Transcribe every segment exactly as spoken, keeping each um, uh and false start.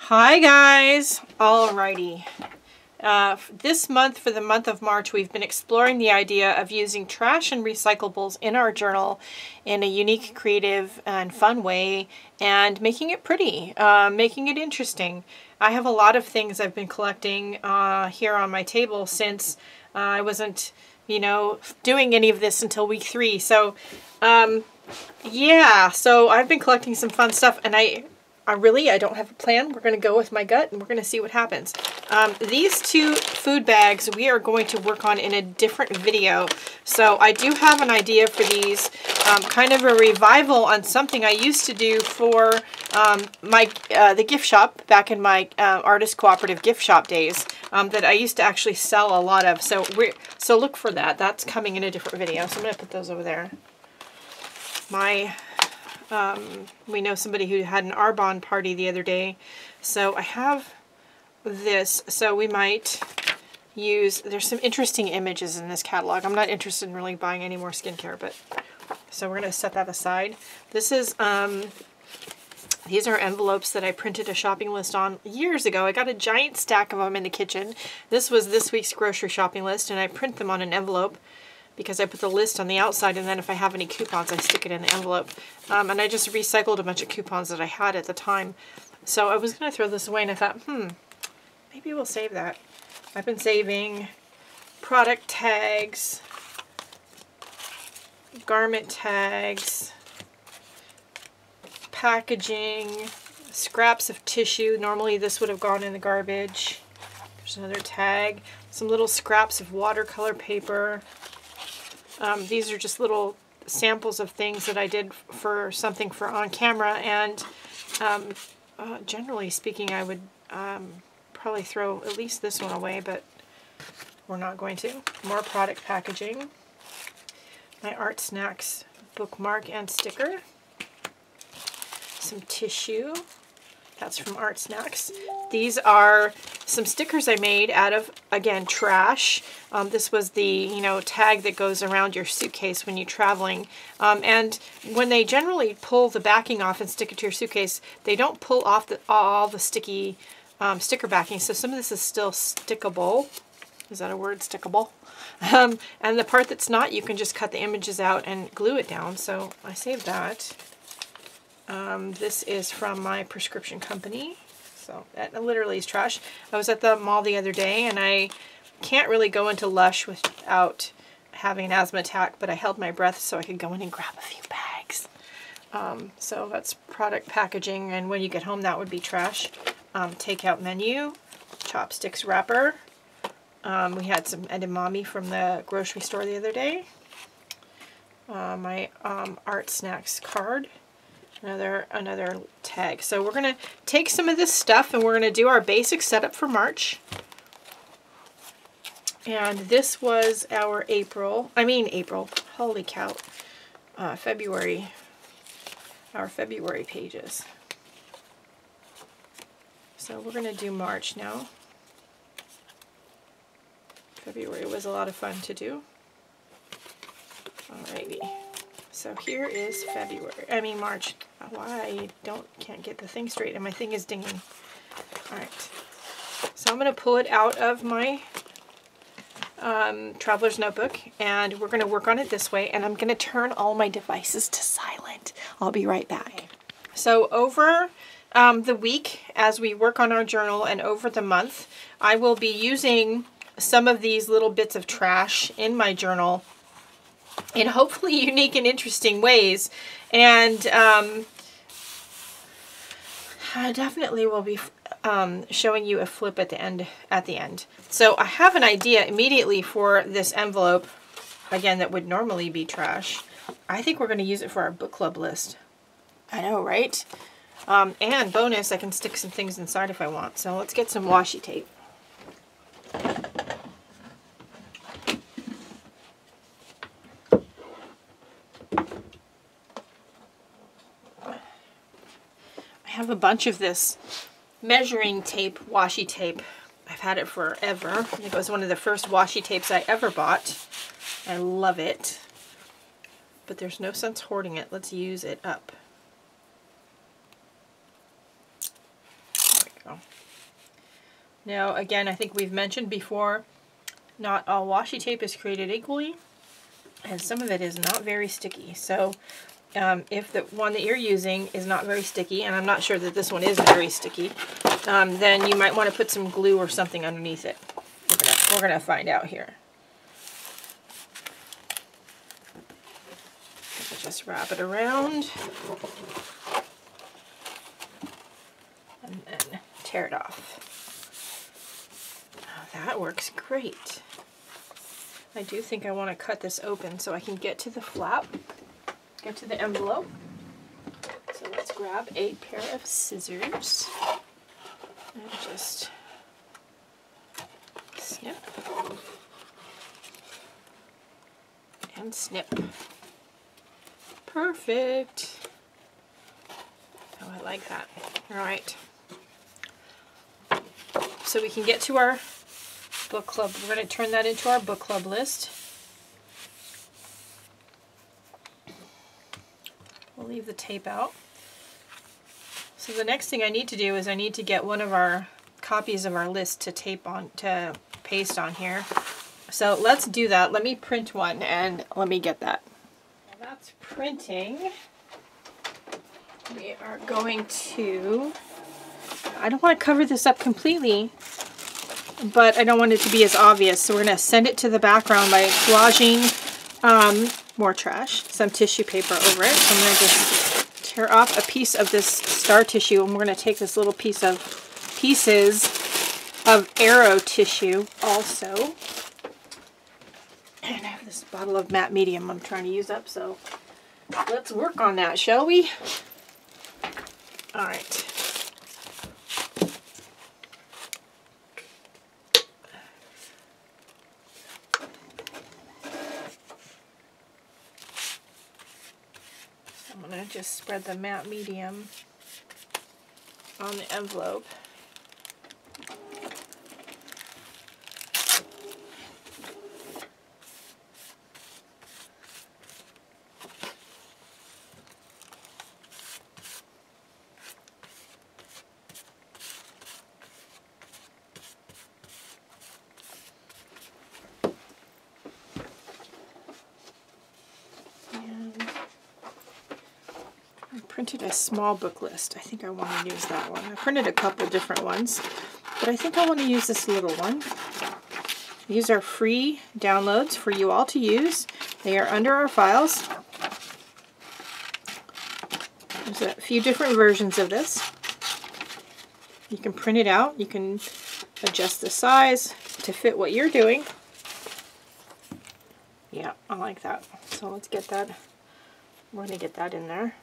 Hi guys! Alrighty. Uh, this month, for the month of March, we've been exploring the idea of using trash and recyclables in our journal in a unique, creative, and fun way, and making it pretty, uh, making it interesting. I have a lot of things I've been collecting uh, here on my table since uh, I wasn't, you know, doing any of this until week three. So, um, yeah, so I've been collecting some fun stuff, and I... I really, I don't have a plan. We're going to go with my gut and we're going to see what happens. Um, these two food bags we are going to work on in a different video. So I do have an idea for these, um, kind of a revival on something I used to do for um, my uh, the gift shop back in my uh, artist cooperative gift shop days um, that I used to actually sell a lot of. So we're so look for that. That's coming in a different video. So I'm going to put those over there. My... Um, we know somebody who had an Arbonne party the other day, so I have this, so we might use, there's some interesting images in this catalog. I'm not interested in really buying any more skincare, but, so we're going to set that aside. This is, um, these are envelopes that I printed a shopping list on years ago. I got a giant stack of them in the kitchen. This was this week's grocery shopping list, and I print them on an envelope because I put the list on the outside, and then if I have any coupons, I stick it in the envelope. Um, and I just recycled a bunch of coupons that I had at the time. So I was going to throw this away, and I thought, hmm, maybe we'll save that. I've been saving product tags, garment tags, packaging, scraps of tissue. Normally this would have gone in the garbage. There's another tag. Some little scraps of watercolor paper. Um, these are just little samples of things that I did for something for on camera, and um, uh, generally speaking, I would um, probably throw at least this one away, but we're not going to. More product packaging. My Art Snacks bookmark and sticker. Some tissue. That's from Art Snacks. These are some stickers I made out of, again, trash. Um, this was the, you know, tag that goes around your suitcase when you're traveling. Um, and when they generally pull the backing off and stick it to your suitcase, they don't pull off the, all the sticky um, sticker backing. So some of this is still stickable. Is that a word, stickable? Um, and the part that's not, you can just cut the images out and glue it down. So I saved that. Um, this is from my prescription company, so that literally is trash. I was at the mall the other day, and I can't really go into Lush without having an asthma attack, but I held my breath so I could go in and grab a few bags. Um, so that's product packaging, and when you get home that would be trash. Um, takeout menu, chopsticks wrapper. Um, we had some edamame from the grocery store the other day. Uh, my um, Art Snacks card. Another, another tag. So we're going to take some of this stuff and we're going to do our basic setup for March. And this was our April, I mean April, holy cow, uh, February, our February pages. So we're going to do March now. February was a lot of fun to do. Alrighty. So here is February, I mean March. Why I don't, can't get the thing straight and my thing is dinging. Alright, so I'm going to pull it out of my um, Traveler's Notebook, and we're going to work on it this way, and I'm going to turn all my devices to silent. I'll be right back. So over um, the week, as we work on our journal, and over the month, I will be using some of these little bits of trash in my journal in hopefully unique and interesting ways, and um, I definitely will be um, showing you a flip at the end. At the end, so I have an idea immediately for this envelope. Again, that would normally be trash. I think we're going to use it for our book club list. I know, right? Um, and bonus, I can stick some things inside if I want. So let's get some washi tape. I have a bunch of this measuring tape, washi tape. I've had it forever. It was one of the first washi tapes I ever bought. I love it. But there's no sense hoarding it. Let's use it up. There we go. go. Now, again, I think we've mentioned before, not all washi tape is created equally, and some of it is not very sticky. So um, if the one that you're using is not very sticky, and I'm not sure that this one is very sticky, um, then you might want to put some glue or something underneath it. We're gonna, we're gonna find out here. Just wrap it around and then tear it off. Oh, that works great. I do think I want to cut this open so I can get to the flap, get to the envelope. So let's grab a pair of scissors and just snip and snip. Perfect. Oh, I like that. All right. So we can get to our book club. We're going to turn that into our book club list. We'll leave the tape out. So the next thing I need to do is I need to get one of our copies of our list to tape on, to paste on here. So let's do that. Let me print one and let me get that. That's printing. We are going to, I don't want to cover this up completely, but I don't want it to be as obvious. So we're going to send it to the background by collaging um, more trash, some tissue paper over it. So I'm going to just tear off a piece of this star tissue, and we're going to take this little piece of pieces of arrow tissue also. And I have this bottle of matte medium I'm trying to use up, so let's work on that, shall we? All right. I'm gonna just spread the matte medium on the envelope. Printed a small book list. I think I want to use that one. I printed a couple different ones, but I think I want to use this little one. These are free downloads for you all to use. They are under our files. There's a few different versions of this. You can print it out. You can adjust the size to fit what you're doing. Yeah, I like that. So let's get that. We're going to get that in there.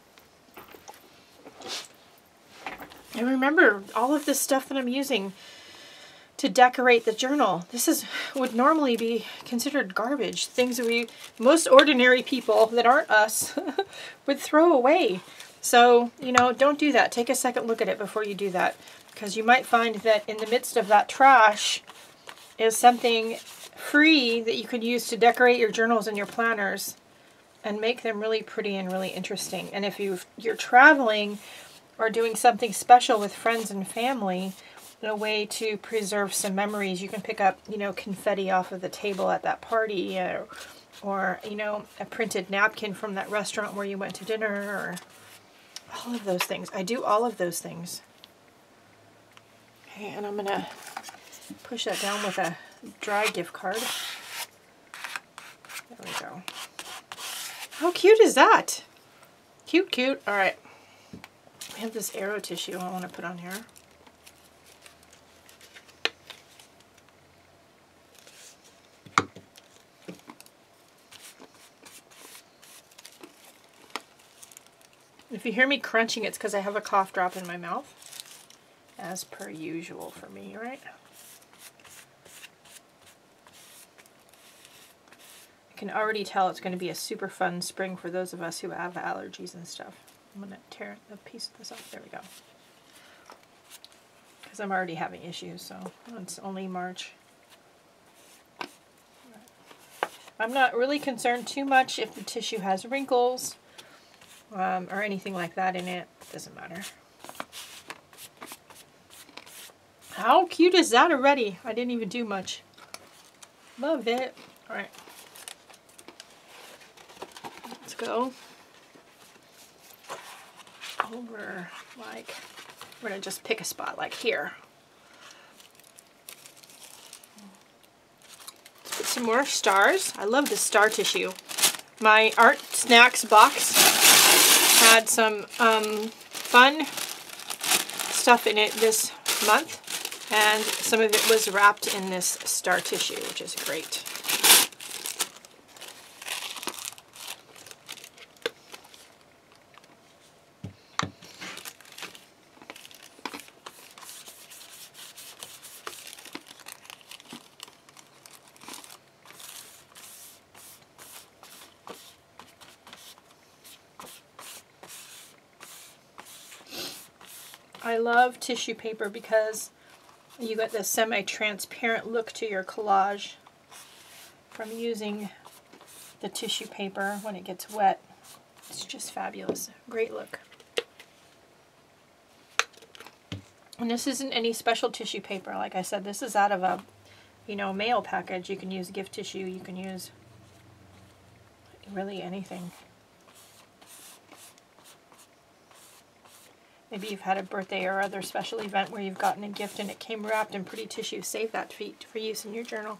And remember, all of this stuff that I'm using to decorate the journal, this is would normally be considered garbage. Things that we, most ordinary people that aren't us, would throw away. So, you know, don't do that. Take a second look at it before you do that. Because you might find that in the midst of that trash is something free that you could use to decorate your journals and your planners and make them really pretty and really interesting. And if you've, you're traveling or doing something special with friends and family, in a way to preserve some memories, you can pick up, you know, confetti off of the table at that party, or, or you know, a printed napkin from that restaurant where you went to dinner, or all of those things. I do all of those things. Okay, and I'm going to push that down with a dry gift card. There we go. How cute is that? Cute, cute. All right. I have this arrow tissue I want to put on here. If you hear me crunching, it's because I have a cough drop in my mouth, as per usual for me, right? I can already tell it's going to be a super fun spring for those of us who have allergies and stuff. I'm going to tear a piece of this off. There we go. Because I'm already having issues, so it's only March. I'm not really concerned too much if the tissue has wrinkles um, or anything like that in it. It doesn't matter. How cute is that already? I didn't even do much. Love it. All right. Let's go over, like, we're gonna just pick a spot like here. Let's put some more stars. I love this star tissue. My Art Snacks box had some um, fun stuff in it this month, and some of it was wrapped in this star tissue, which is great. I love tissue paper because you get this semi-transparent look to your collage from using the tissue paper when it gets wet. It's just fabulous. Great look. And this isn't any special tissue paper. Like I said, this is out of a, you know, mail package. You can use gift tissue. You can use really anything. Maybe you've had a birthday or other special event where you've gotten a gift and it came wrapped in pretty tissue. Save that for use in your journal.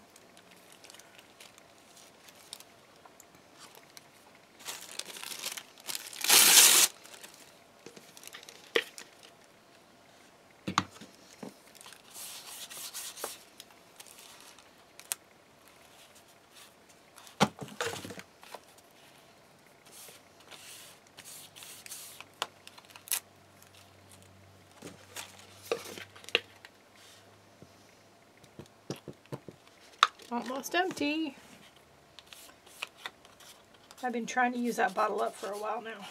Almost empty. I've been trying to use that bottle up for a while now.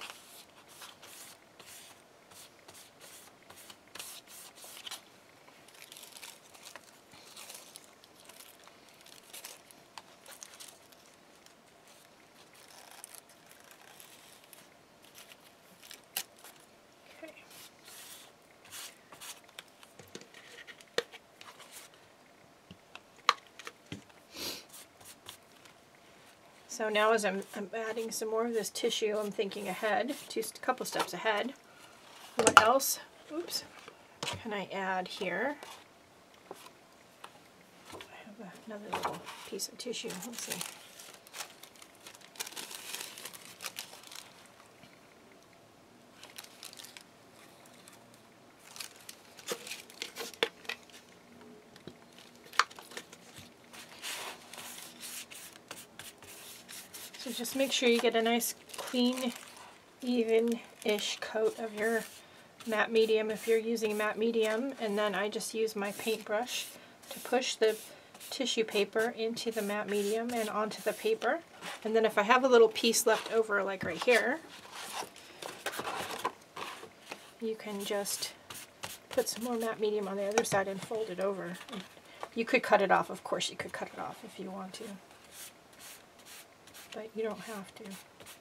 So now as I'm, I'm adding some more of this tissue, I'm thinking ahead, just a couple steps ahead. What else, oops, can I add here? I have another little piece of tissue, let's see. So just make sure you get a nice clean, even-ish coat of your matte medium if you're using matte medium, and then I just use my paintbrush to push the tissue paper into the matte medium and onto the paper. And then if I have a little piece left over, like right here, you can just put some more matte medium on the other side and fold it over. You could cut it off, of course you could cut it off if you want to, but you don't have to.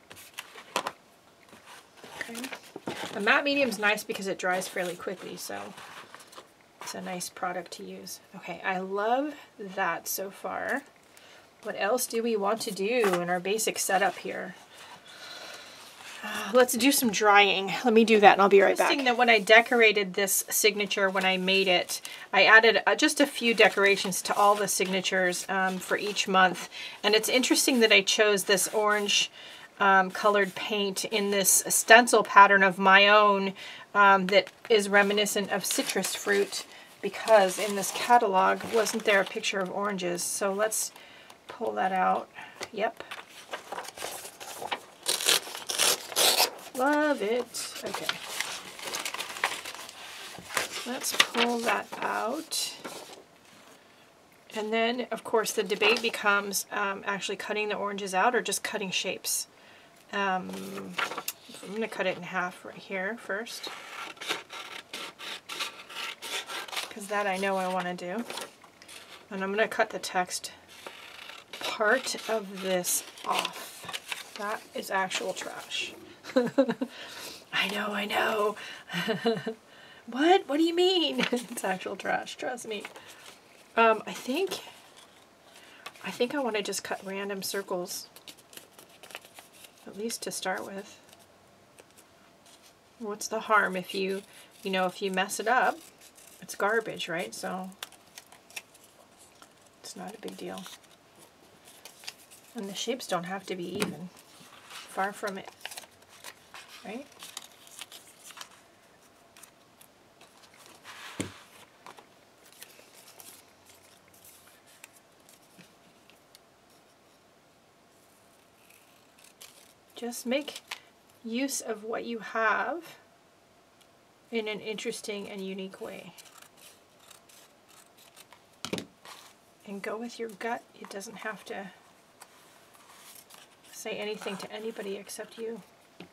Okay. The matte medium is nice because it dries fairly quickly, so it's a nice product to use. Okay, I love that so far. What else do we want to do in our basic setup here? Uh, let's do some drying. Let me do that and I'll be right back. Interesting that when I decorated this signature, when I made it, I added uh, just a few decorations to all the signatures um, for each month. And it's interesting that I chose this orange um, colored paint in this stencil pattern of my own um, that is reminiscent of citrus fruit, because in this catalog wasn't there a picture of oranges. So let's pull that out. Yep. Love it. Okay. Let's pull that out. And then, of course, the debate becomes um, actually cutting the oranges out or just cutting shapes. Um, I'm going to cut it in half right here first, because that I know I want to do. And I'm going to cut the text part of this off. That is actual trash. I know, I know. What? What do you mean? It's actual trash, trust me. Um, I think, I think I want to just cut random circles, at least to start with. What's the harm if you, you know, if you mess it up, it's garbage, right? So it's not a big deal. And the shapes don't have to be even. Far from it, right? Just make use of what you have in an interesting and unique way. And go with your gut. It doesn't have to say anything to anybody except you.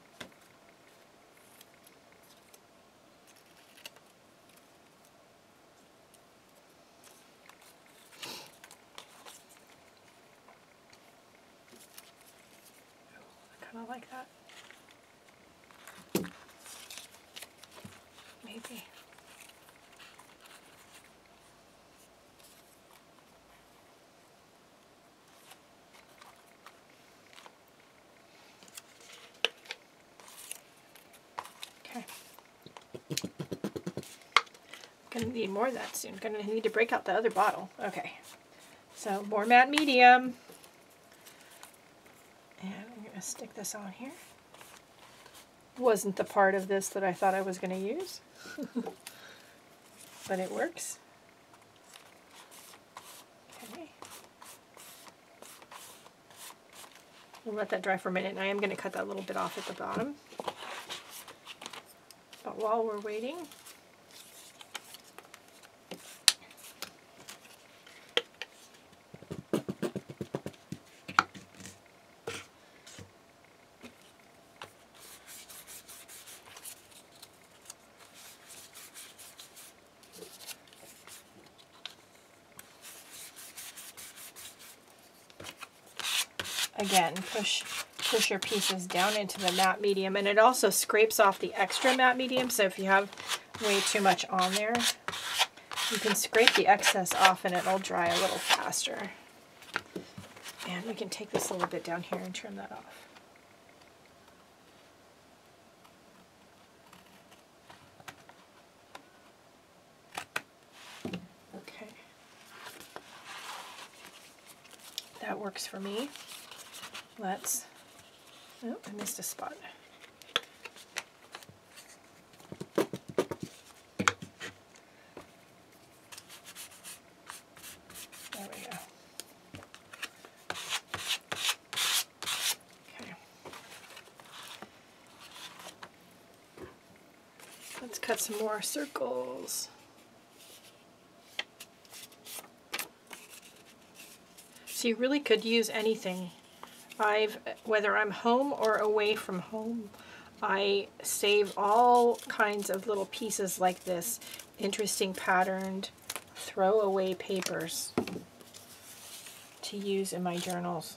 I kind of like that. Maybe. Okay. Gonna need more of that soon. Gonna need to break out the other bottle. Okay. So more matte medium. And I'm gonna stick this on here. Wasn't the part of this that I thought I was gonna use. But it works. Okay. We'll let that dry for a minute, and I am going to cut that little bit off at the bottom. But while we're waiting, again, push push your pieces down into the matte medium, and it also scrapes off the extra matte medium, so if you have way too much on there, you can scrape the excess off and it'll dry a little faster. And we can take this a little bit down here and trim that off. Okay. That works for me. Let's, oh, I missed a spot. There we go. Okay. Let's cut some more circles. So you really could use anything. I've, whether I'm home or away from home, I save all kinds of little pieces like this, interesting patterned throwaway papers to use in my journals.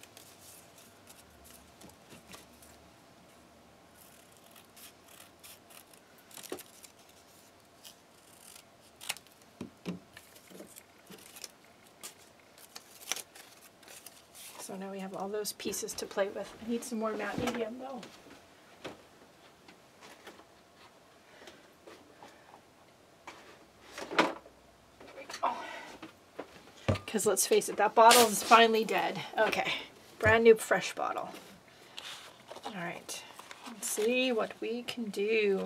So now we have all those pieces to play with. I need some more matte medium though. Because let's face it, that bottle is finally dead. Okay, brand new fresh bottle. All right, let's see what we can do.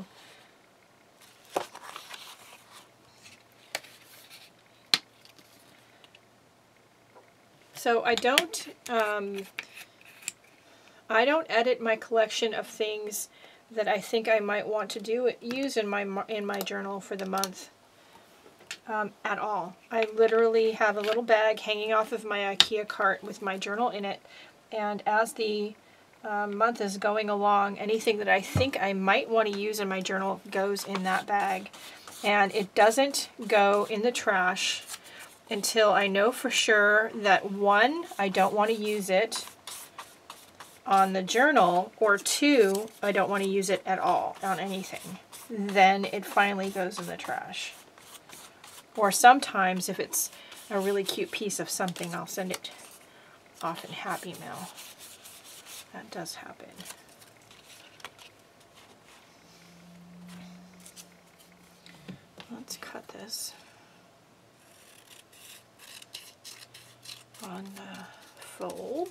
So I don't, um, I don't edit my collection of things that I think I might want to do use in my in my journal for the month um, at all. I literally have a little bag hanging off of my IKEA cart with my journal in it, and as the um, month is going along, anything that I think I might want to use in my journal goes in that bag, and it doesn't go in the trash until I know for sure that, one, I don't want to use it, on the journal, or two, I don't want to use it at all on anything, then it finally goes in the trash. Or sometimes if it's a really cute piece of something, I'll send it off in Happy Mail. That does happen. Let's cut this on the fold,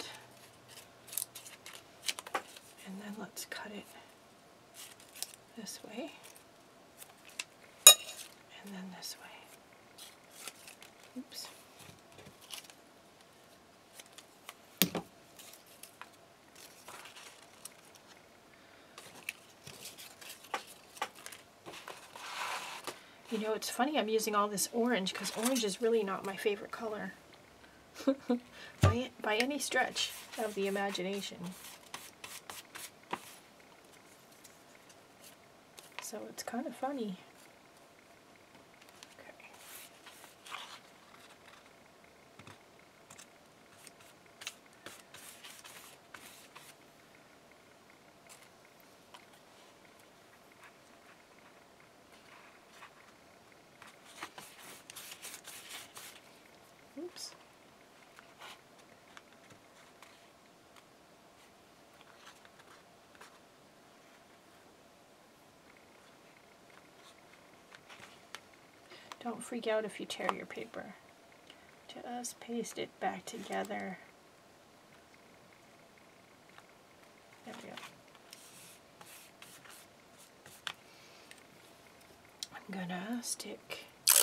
and then let's cut it this way, and then this way. Oops. You know, it's funny I'm using all this orange because orange is really not my favorite color by, by any stretch of the imagination. So it's kind of funny. Okay. Oops. Don't freak out if you tear your paper. Just paste it back together. There we go. I'm gonna stick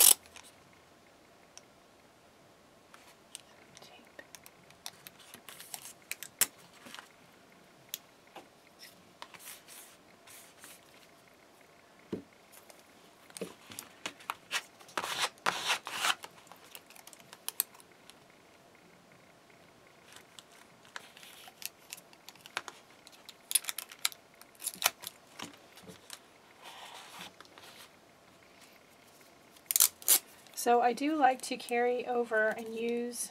tape. So I do like to carry over and use,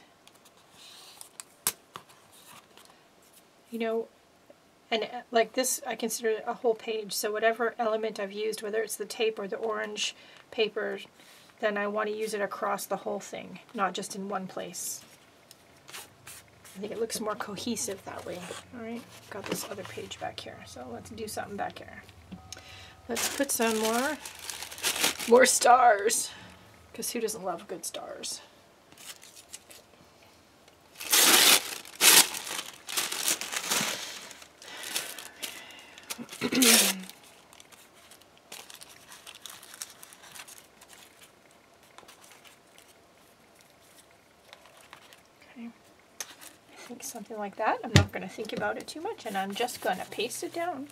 you know, and like this I consider it a whole page, so whatever element I've used, whether it's the tape or the orange paper, then I want to use it across the whole thing, not just in one place. I think it looks more cohesive that way. Alright, got this other page back here, so let's do something back here. Let's put some more, more stars. Because who doesn't love good stars? Okay. I think something like that. I'm not going to think about it too much, and I'm just going to paste it down.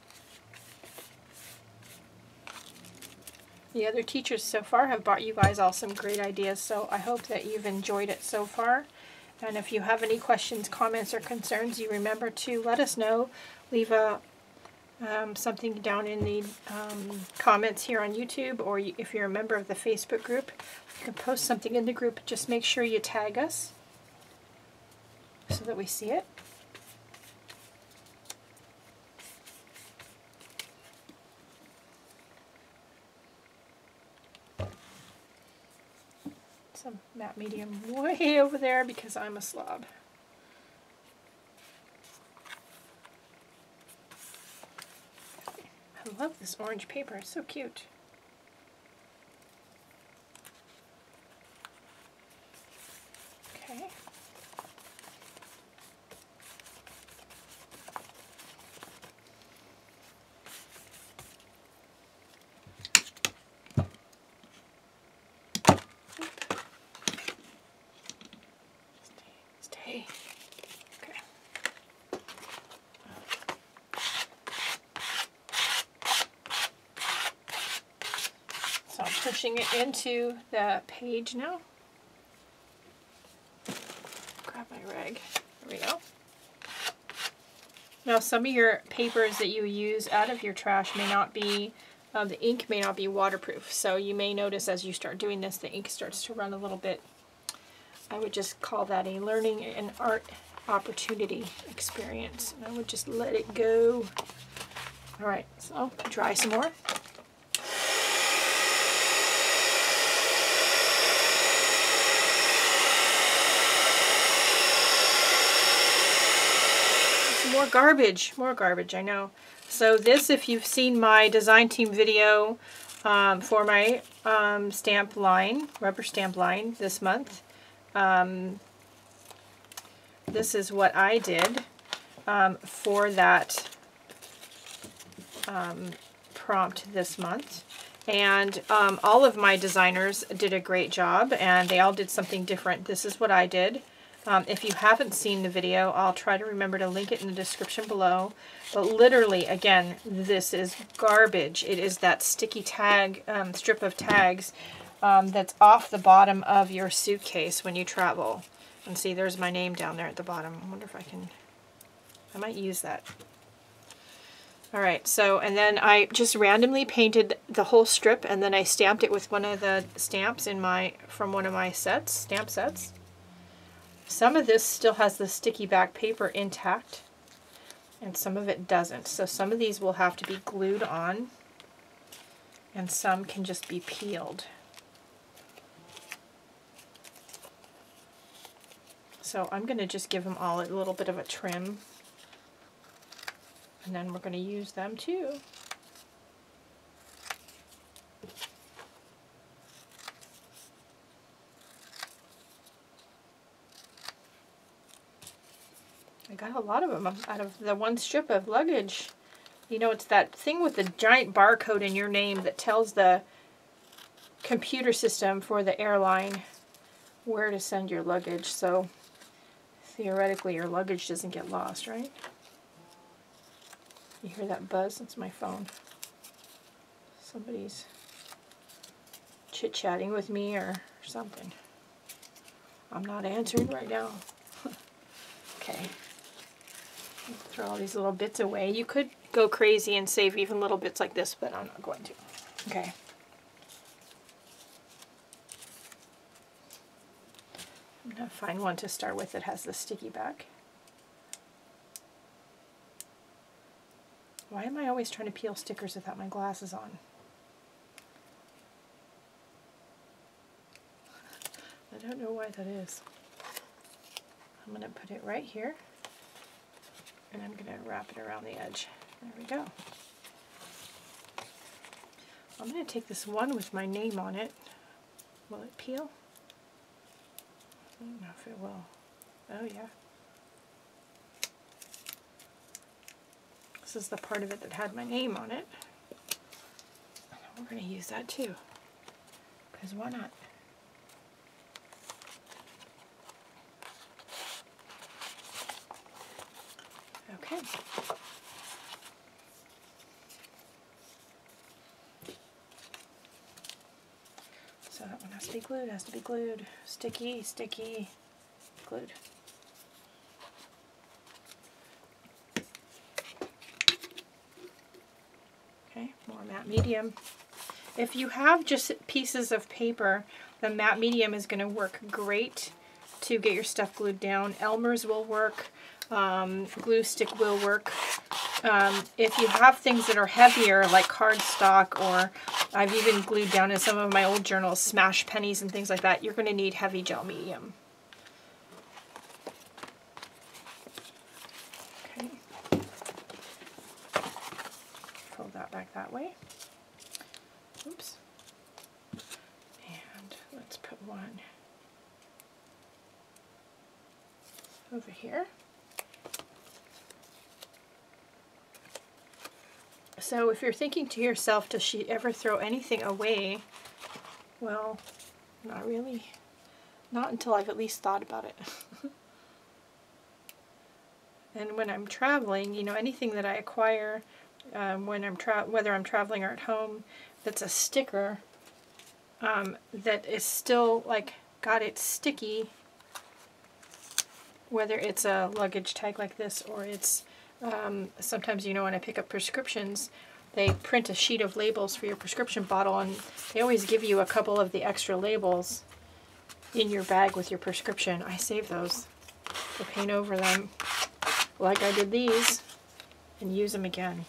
The other teachers so far have brought you guys all some great ideas, so I hope that you've enjoyed it so far. And if you have any questions, comments, or concerns, you remember to let us know. Leave a um, something down in the um, comments here on YouTube, or you, if you're a member of the Facebook group, you can post something in the group. Just make sure you tag us so that we see it. Some matte medium way over there because I'm a slob. I love this orange paper, it's so cute. Okay. Stay. Okay. So I'm pushing it into the page now. Grab my rag. There we go. Now some of your papers that you use out of your trash may not be, uh, the ink may not be waterproof. So you may notice as you start doing this, the ink starts to run a little bit. I would just call that a learning and art opportunity experience. And I would just let it go. All right, so dry some more. Some more garbage, more garbage, I know. So this, if you've seen my design team video um, for my um, stamp line, rubber stamp line this month, um, this is what I did um, for that um, prompt this month. And um, all of my designers did a great job, and they all did something different. This is what I did. Um, if you haven't seen the video, I'll try to remember to link it in the description below. But literally, again, this is garbage. It is that sticky tag, um, strip of tags um, that's off the bottom of your suitcase when you travel. And see, there's my name down there at the bottom. I wonder if I can, I might use that. All right, so, and then I just randomly painted the whole strip, and then I stamped it with one of the stamps in my, from one of my sets, stamp sets. Some of this still has the sticky back paper intact, and some of it doesn't. So some of these will have to be glued on, and some can just be peeled. So I'm going to just give them all a little bit of a trim, and then we're going to use them too. I got a lot of them out of the one strip of luggage. You know, it's that thing with the giant barcode in your name that tells the computer system for the airline where to send your luggage. So theoretically, your luggage doesn't get lost, right? You hear that buzz? That's my phone. Somebody's chit-chatting with me or something. I'm not answering right now. Okay. Throw all these little bits away. You could go crazy and save even little bits like this, but I'm not going to. Okay. I'm going to find one to start with that has the sticky back. Why am I always trying to peel stickers without my glasses on? I don't know why that is. I'm going to put it right here, and I'm going to wrap it around the edge. There we go. I'm going to take this one with my name on it. Will it peel? I don't know if it will. Oh yeah. This is the part of it that had my name on it. We're going to use that too, because why not? Okay. So that one has to be glued, has to be glued. Sticky, sticky, glued. Okay, more matte medium. If you have just pieces of paper, the matte medium is going to work great to get your stuff glued down. Elmer's will work. Um, glue stick will work. Um, if you have things that are heavier, like cardstock, or I've even glued down in some of my old journals, smash pennies and things like that, you're going to need heavy gel medium. Okay. Fold that back that way. Oops. And let's put one over here. So if you're thinking to yourself, does she ever throw anything away? Well, not really. Not until I've at least thought about it. And when I'm traveling, you know, anything that I acquire, um, when I'm tra whether I'm traveling or at home, that's a sticker um, that is still like got it sticky, whether it's a luggage tag like this or it's Um, sometimes, you know, when I pick up prescriptions, they print a sheet of labels for your prescription bottle, and they always give you a couple of the extra labels in your bag with your prescription. I save those. to paint over them like I did these and use them again.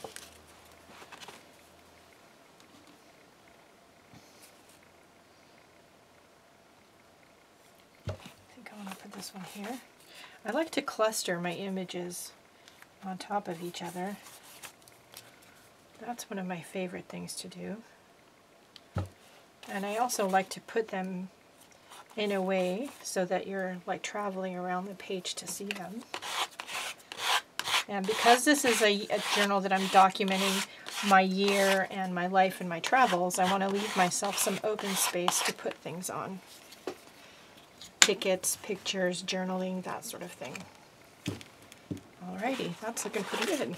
I think I want to put this one here. I like to cluster my images on top of each other. That's one of my favorite things to do. And I also like to put them in a way so that you're like traveling around the page to see them. And because this is a, a journal that I'm documenting my year and my life and my travels, I want to leave myself some open space to put things on. Tickets, pictures, journaling, that sort of thing. Alrighty, that's looking pretty good.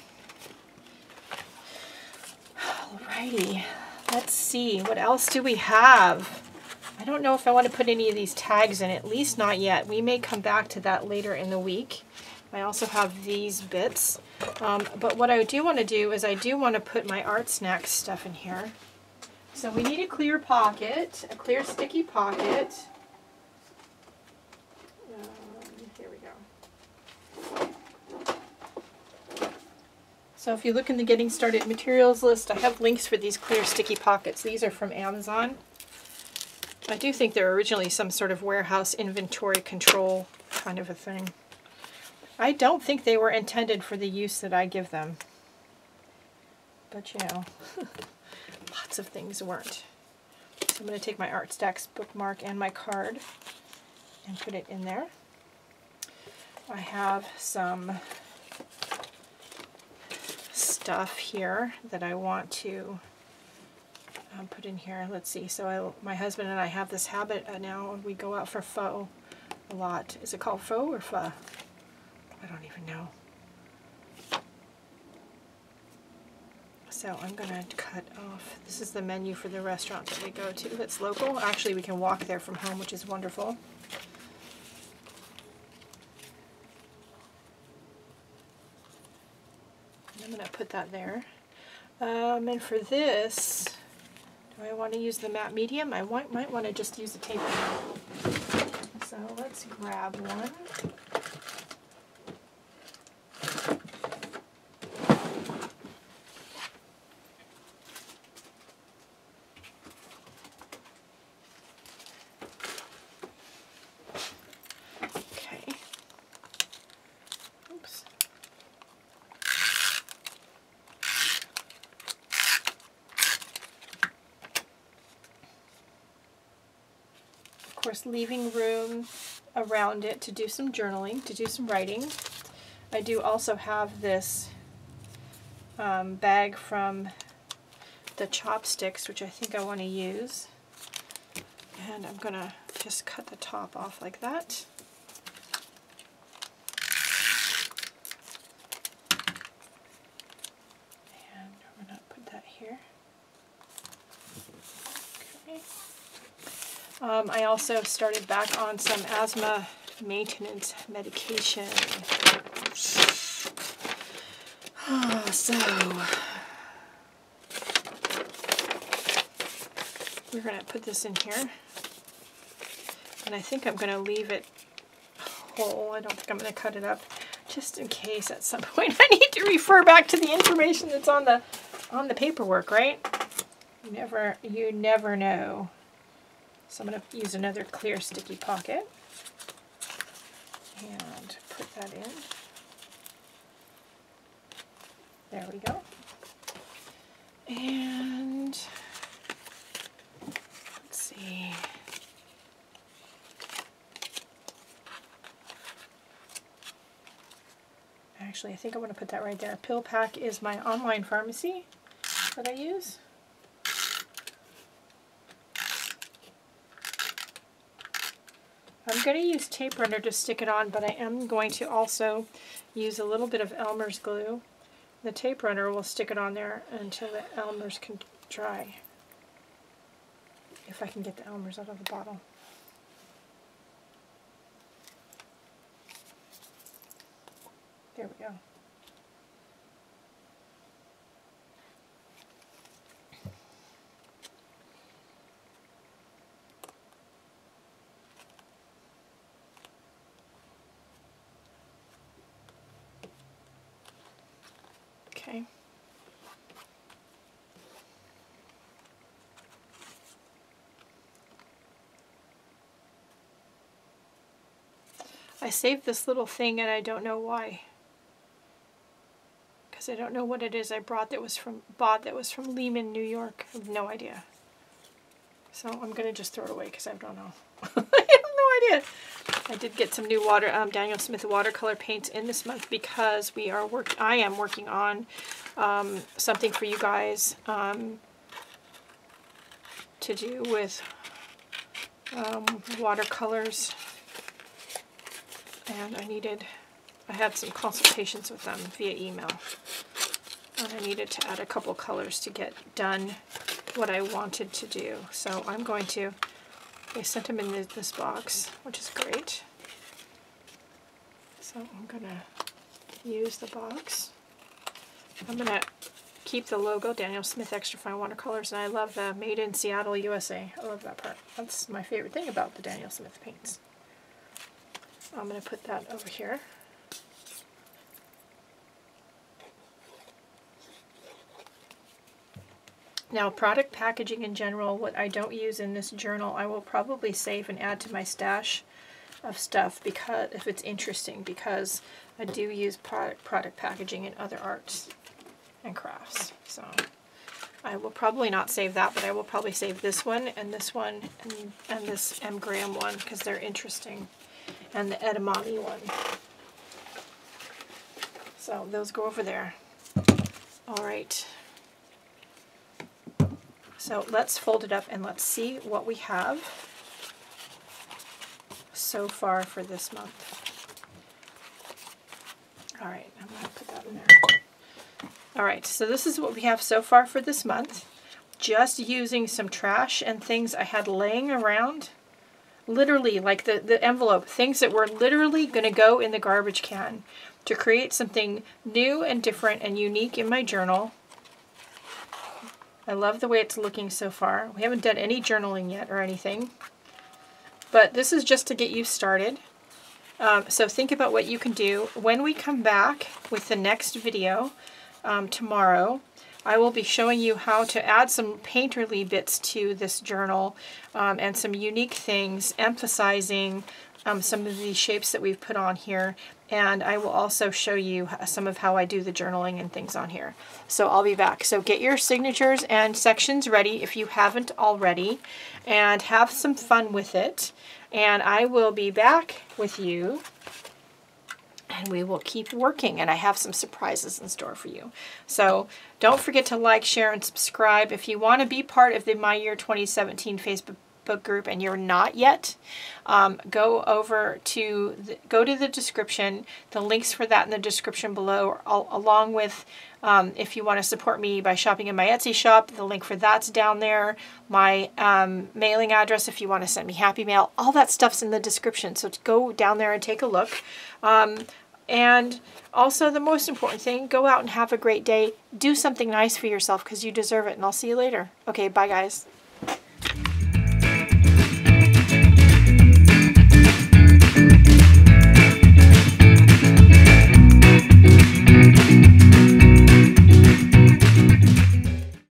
Alrighty, let's see, what else do we have? I don't know if I want to put any of these tags in, at least not yet. We may come back to that later in the week. I also have these bits. Um, but what I do want to do is I do want to put my Art Snacks stuff in here. So we need a clear pocket, a clear sticky pocket. Um, here we go. So if you look in the Getting Started Materials list, I have links for these clear sticky pockets. These are from Amazon. I do think they're originally some sort of warehouse inventory control kind of a thing. I don't think they were intended for the use that I give them. But you know, lots of things weren't. So I'm going to take my Art Stacks bookmark and my card and put it in there. I have some stuff here that I want to um, put in here. Let's see. So I, my husband and I have this habit uh, now. We go out for pho a lot. Is it called pho or pho? I don't even know. So I'm going to cut off. This is the menu for the restaurant that we go to that's local. Actually, we can walk there from home, which is wonderful. I'm going to put that there. Um, and for this, do I want to use the matte medium? I want, might want to just use the tape. So let's grab one. Course, leaving room around it to do some journaling, to do some writing. I do also have this um, bag from the Chopsticks, which I think I want to use. And I'm going to just cut the top off like that. And I'm going to put that here. Okay. Um, I also started back on some asthma maintenance medication. So, we're going to put this in here. And I think I'm going to leave it whole. I don't think I'm going to cut it up, just in case at some point I need to refer back to the information that's on the on the paperwork, right? You never, you never know. So I'm going to use another clear sticky pocket and put that in. There we go. And let's see. Actually, I think I want to put that right there. PillPack is my online pharmacy that I use. I'm going to use tape runner to stick it on, but I am going to also use a little bit of Elmer's glue. The tape runner will stick it on there until the Elmer's can dry. If I can get the Elmer's out of the bottle. There we go. saved this little thing and I don't know why. Because I don't know what it is I brought that was from, bought that was from Lehman, New York. I have no idea. So I'm going to just throw it away because I don't know. I have no idea. I did get some new water, um, Daniel Smith watercolor paints in this month because we are work. I am working on um, something for you guys um, to do with um, watercolors, and I needed. I had some consultations with them via email, and I needed to add a couple colors to get done what I wanted to do. So I'm going to. They sent them in this box, which is great. So I'm going to use the box. I'm going to keep the logo, Daniel Smith Extra Fine Watercolors, and I love the Made in Seattle, U S A. I love that part. That's my favorite thing about the Daniel Smith paints. I'm going to put that over here. Now, product packaging in general, what I don't use in this journal, I will probably save and add to my stash of stuff because if it's interesting, because I do use product product packaging in other arts and crafts. So I will probably not save that, but I will probably save this one and this one and, and this M. Graham one because they're interesting, and the edamame one. So those go over there. All right. So let's fold it up and let's see what we have so far for this month. All right, I'm going to put that in there. All right, so this is what we have so far for this month. Just using some trash and things I had laying around. Literally, like the, the envelope, things that were literally going to go in the garbage can to create something new and different and unique in my journal. I love the way it's looking so far. We haven't done any journaling yet or anything, but this is just to get you started. Um, so think about what you can do. When we come back with the next video um, tomorrow, I will be showing you how to add some painterly bits to this journal um, and some unique things, emphasizing um, some of the shapes that we've put on here. And I will also show you some of how I do the journaling and things on here. So I'll be back. So get your signatures and sections ready if you haven't already, and have some fun with it. And I will be back with you, and we will keep working. And I have some surprises in store for you. So don't forget to like, share, and subscribe. If you want to be part of the My Year twenty seventeen Facebook book group and you're not yet, um, go over to the, go to the description. The links for that in the description below, all, along with um, if you want to support me by shopping in my Etsy shop, the link for that's down there. My um, mailing address if you want to send me Happy Mail, all that stuff's in the description. So go down there and take a look. Um, and also the most important thing, go out and have a great day. Do something nice for yourself because you deserve it. And I'll see you later. Okay, bye guys.